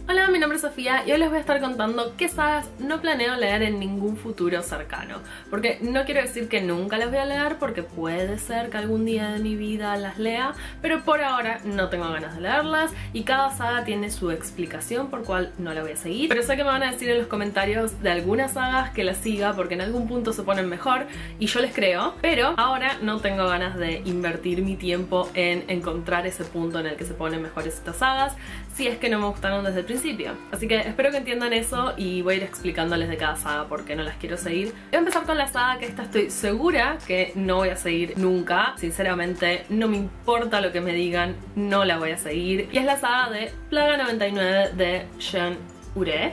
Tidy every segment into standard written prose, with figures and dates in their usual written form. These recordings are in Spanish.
Hola, mi nombre es Sofía y hoy les voy a estar contando qué sagas no planeo leer en ningún futuro cercano. Porque no quiero decir que nunca las voy a leer, porque puede ser que algún día de mi vida las lea, pero por ahora no tengo ganas de leerlas y cada saga tiene su explicación por cual no la voy a seguir. Pero sé que me van a decir en los comentarios de algunas sagas que las siga porque en algún punto se ponen mejor y yo les creo, pero ahora no tengo ganas de invertir mi tiempo en encontrar ese punto en el que se ponen mejores estas sagas si es que no me gustaron desde el principio. Así que espero que entiendan eso y voy a ir explicándoles de cada saga por qué no las quiero seguir. Voy a empezar con la saga que esta estoy segura que no voy a seguir nunca. Sinceramente, no me importa lo que me digan, no la voy a seguir. Y es la saga de Plaga 99 de Jean Uret.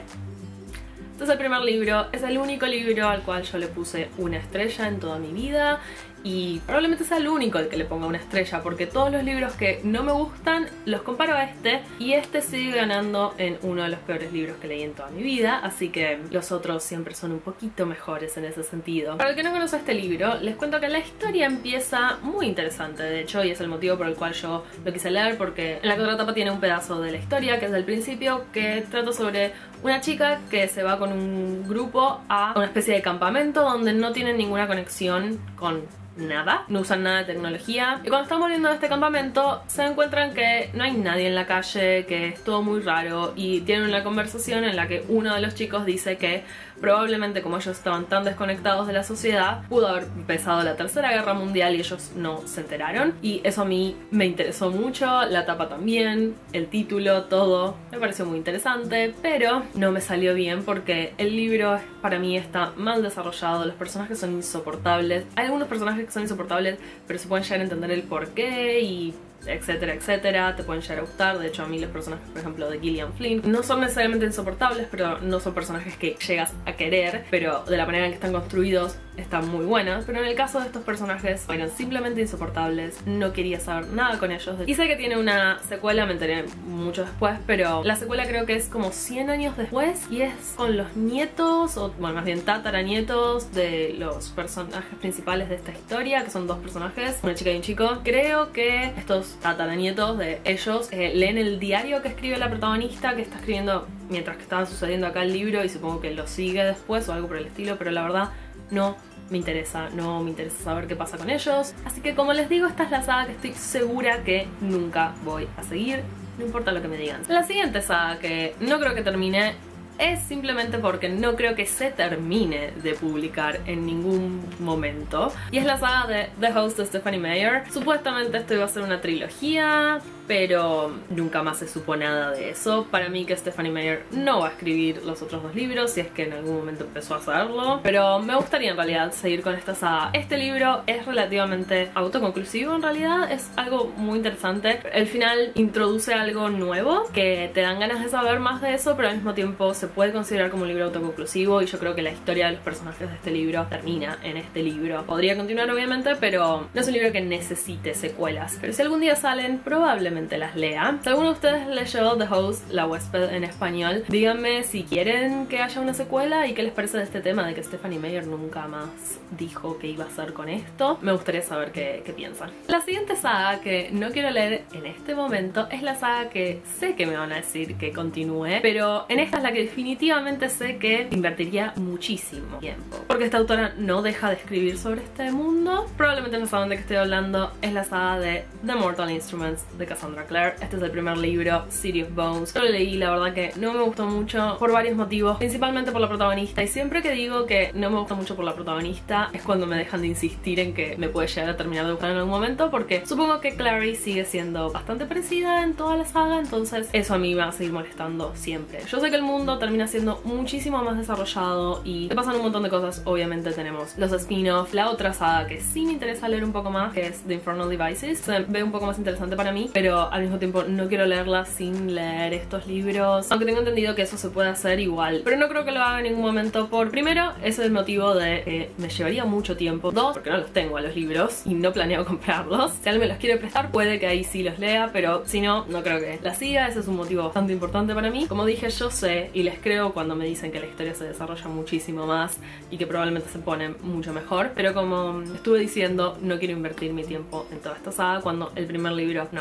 Este es el primer libro, es el único libro al cual yo le puse una estrella en toda mi vida. Y probablemente sea el único al que le ponga una estrella, porque todos los libros que no me gustan los comparo a este, y este sigue ganando en uno de los peores libros que leí en toda mi vida, así que los otros siempre son un poquito mejores en ese sentido. Para el que no conoce este libro, les cuento que la historia empieza muy interesante, de hecho, y es el motivo por el cual yo lo quise leer, porque en la contratapa tiene un pedazo de la historia, que es del principio, que trata sobre una chica que se va con un grupo a una especie de campamento donde no tienen ninguna conexión con nada, no usan nada de tecnología, y cuando están volviendo de este campamento se encuentran que no hay nadie en la calle, que es todo muy raro, y tienen una conversación en la que uno de los chicos dice que probablemente, como ellos estaban tan desconectados de la sociedad, pudo haber empezado la Tercera Guerra Mundial y ellos no se enteraron, y eso a mí me interesó mucho, la tapa también, el título, todo me pareció muy interesante, pero no me salió bien porque el libro para mí está mal desarrollado, los personajes son insoportables, hay algunos personajes que son insoportables pero se pueden llegar a entender el porqué y etcétera, etcétera, te pueden llegar a gustar. De hecho, a mí los personajes, por ejemplo, de Gillian Flynn no son necesariamente insoportables, pero no son personajes que llegas a querer, pero de la manera en que están construidos están muy buenas. Pero en el caso de estos personajes eran simplemente insoportables, no quería saber nada con ellos. Y sé que tiene una secuela, me enteré mucho después, pero la secuela creo que es como 100 años después y es con los nietos, o bueno, más bien tataranietos de los personajes principales de esta historia, que son dos personajes, una chica y un chico. Creo que estos tataranietos de ellos leen el diario que escribe la protagonista, que está escribiendo mientras que estaba sucediendo acá el libro, y supongo que lo sigue después o algo por el estilo, pero la verdad no me interesa saber qué pasa con ellos. Así que, como les digo, esta es la saga que estoy segura que nunca voy a seguir, no importa lo que me digan. La siguiente saga que no creo que termine es simplemente porque no creo que se termine de publicar en ningún momento, y es la saga de The Host de Stephenie Meyer. Supuestamente esto iba a ser una trilogía, pero nunca más se supo nada de eso. Para mí que Stephenie Meyer no va a escribir los otros dos libros, si es que en algún momento empezó a hacerlo, pero me gustaría en realidad seguir con esta saga. Este libro es relativamente autoconclusivo, en realidad es algo muy interesante. El final introduce algo nuevo que te dan ganas de saber más de eso, pero al mismo tiempo se puede considerar como un libro autoconclusivo, y yo creo que la historia de los personajes de este libro termina en este libro. Podría continuar obviamente, pero no es un libro que necesite secuelas, pero si algún día salen, probablemente las lea. Si alguno de ustedes leyó The Host, La Huésped en español, díganme si quieren que haya una secuela y qué les parece de este tema de que Stephenie Meyer nunca más dijo que iba a hacer con esto. Me gustaría saber qué piensan. La siguiente saga que no quiero leer en este momento es la saga que sé que me van a decir que continúe, pero en esta es la que definitivamente sé que invertiría muchísimo tiempo, porque esta autora no deja de escribir sobre este mundo. Probablemente no saben de qué estoy hablando. Es la saga de The Mortal Instruments de Cassandra Clare. Este es el primer libro, City of Bones. Yo lo leí, la verdad que no me gustó mucho por varios motivos, principalmente por la protagonista, y siempre que digo que no me gusta mucho por la protagonista es cuando me dejan de insistir en que me puede llegar a terminar de gustar en algún momento, porque supongo que Clary sigue siendo bastante parecida en toda la saga, entonces eso a mí me va a seguir molestando siempre. Yo sé que el mundo termina siendo muchísimo más desarrollado y te pasan un montón de cosas. Obviamente tenemos los spin-off, la otra saga que sí me interesa leer un poco más, que es The Infernal Devices. Se ve un poco más interesante para mí, pero al mismo tiempo no quiero leerla sin leer estos libros, aunque tengo entendido que eso se puede hacer igual, pero no creo que lo haga en ningún momento. Por primero, ese es el motivo de que me llevaría mucho tiempo. Dos, porque no los tengo a los libros y no planeo comprarlos. Si alguien me los quiere prestar, puede que ahí sí los lea, pero si no, no creo que la siga. Ese es un motivo bastante importante para mí. Como dije, yo sé y les creo cuando me dicen que la historia se desarrolla muchísimo más y que probablemente se pone mucho mejor, pero como estuve diciendo, no quiero invertir mi tiempo en toda esta saga cuando el primer libro no me gustó.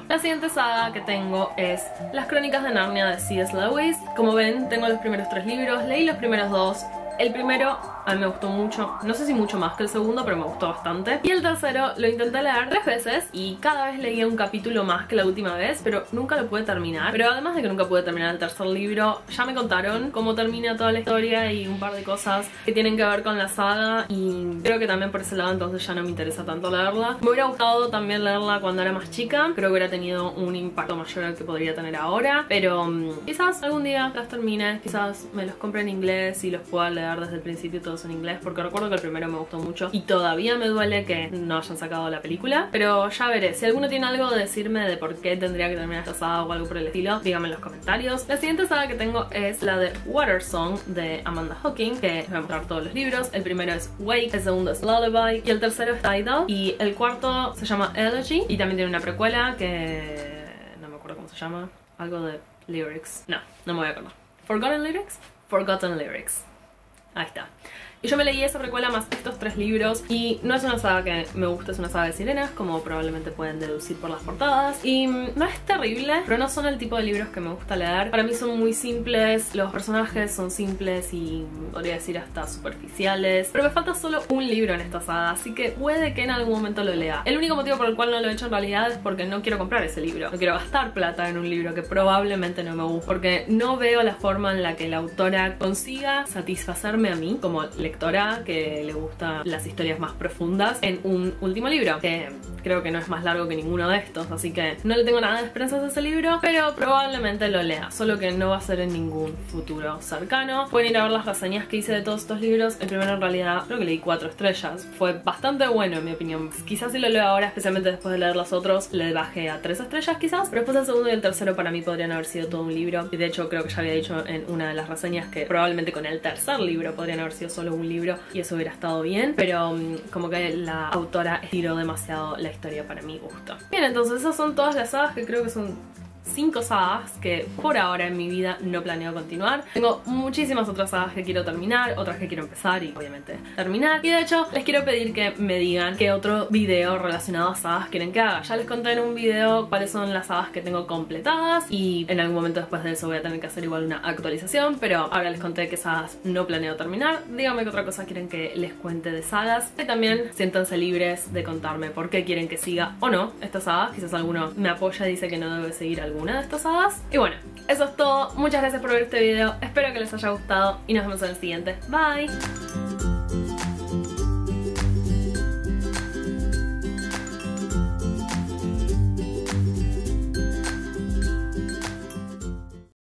La siguiente saga que tengo es Las Crónicas de Narnia de C.S. Lewis. Como ven, tengo los primeros 3 libros, leí los primeros 2. El primero a mí me gustó mucho, no sé si mucho más que el segundo, pero me gustó bastante. Y el tercero lo intenté leer 3 veces y cada vez leía un capítulo más que la última vez, pero nunca lo pude terminar. Pero además de que nunca pude terminar el tercer libro, ya me contaron cómo termina toda la historia y un par de cosas que tienen que ver con la saga, y creo que también por ese lado entonces ya no me interesa tanto leerla. Me hubiera gustado también leerla cuando era más chica, creo que hubiera tenido un impacto mayor al que podría tener ahora, pero quizás algún día las termine, quizás me los compre en inglés y los pueda leer desde el principio todos en inglés, porque recuerdo que el primero me gustó mucho y todavía me duele que no hayan sacado la película, pero ya veré. Si alguno tiene algo de decirme de por qué tendría que terminar esta saga o algo por el estilo, díganme en los comentarios. La siguiente saga que tengo es la de Water Song de Amanda Hocking, que les voy a mostrar todos los libros. El primero es Wake, el segundo es Lullaby y el tercero es Tidal, y el cuarto se llama Elegy y también tiene una precuela que no me acuerdo cómo se llama, algo de Lyrics, no me voy a acordar. Forgotten Lyrics? Forgotten Lyrics. Ahí está. Y yo me leí esa precuela más estos 3 libros y no es una saga que me gusta, es una saga de sirenas, como probablemente pueden deducir por las portadas. Y no es terrible, pero no son el tipo de libros que me gusta leer. Para mí son muy simples, los personajes son simples y podría decir hasta superficiales. Pero me falta solo un libro en esta saga, así que puede que en algún momento lo lea. El único motivo por el cual no lo he hecho en realidad es porque no quiero comprar ese libro. No quiero gastar plata en un libro que probablemente no me guste, porque no veo la forma en la que la autora consiga satisfacerme a mí como lectora que le gustan las historias más profundas en un último libro, que creo que no es más largo que ninguno de estos, así que no le tengo nada de esperanzas a ese libro, pero probablemente lo lea, solo que no va a ser en ningún futuro cercano. Pueden ir a ver las reseñas que hice de todos estos libros. El primero en realidad creo que leí 4 estrellas, fue bastante bueno en mi opinión. Quizás si lo leo ahora, especialmente después de leer los otros, le bajé a 3 estrellas quizás, pero después el segundo y el tercero para mí podrían haber sido todo un libro, y de hecho creo que ya había dicho en una de las reseñas que probablemente con el tercer libro podrían haber sido solo un libro y eso hubiera estado bien, pero como que la autora estiró demasiado la historia para mi gusto. Bien, entonces esas son todas las sagas, que creo que son 5 sagas que por ahora en mi vida no planeo continuar. Tengo muchísimas otras sagas que quiero terminar, otras que quiero empezar y obviamente terminar. Y de hecho les quiero pedir que me digan qué otro video relacionado a sagas quieren que haga. Ya les conté en un video cuáles son las sagas que tengo completadas y en algún momento después de eso voy a tener que hacer igual una actualización, pero ahora les conté qué sagas no planeo terminar. Díganme qué otra cosa quieren que les cuente de sagas, y también siéntanse libres de contarme por qué quieren que siga o no esta saga. Quizás alguno me apoya y dice que no debe seguir alguna de estas sagas. Y bueno, eso es todo. Muchas gracias por ver este video, espero que les haya gustado y nos vemos en el siguiente. Bye.